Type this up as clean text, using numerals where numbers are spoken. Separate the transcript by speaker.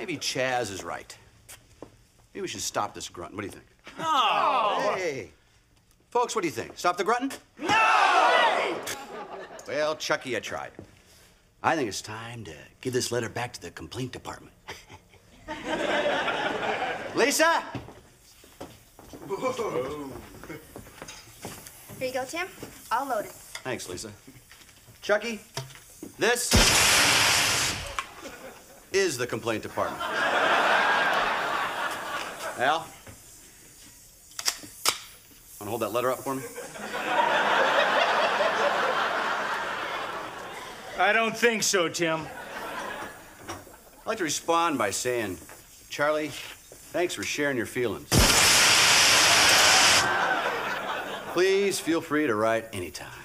Speaker 1: Maybe Chaz is right. Maybe we should stop this grunting. What do you think?
Speaker 2: No!
Speaker 1: Hey. Folks, what do you think? Stop the grunting?
Speaker 2: No!
Speaker 1: Well, Chucky, I tried. I think it's time to give this letter back to the complaint department. Lisa?
Speaker 3: Here you go, Tim. I'll load it.
Speaker 1: Thanks, Lisa. Chucky, this is the complaint department. Al, wanna hold that letter up for me?
Speaker 2: I don't think so, Tim.
Speaker 1: I'd like to respond by saying, Charlie, thanks for sharing your feelings. Please feel free to write anytime.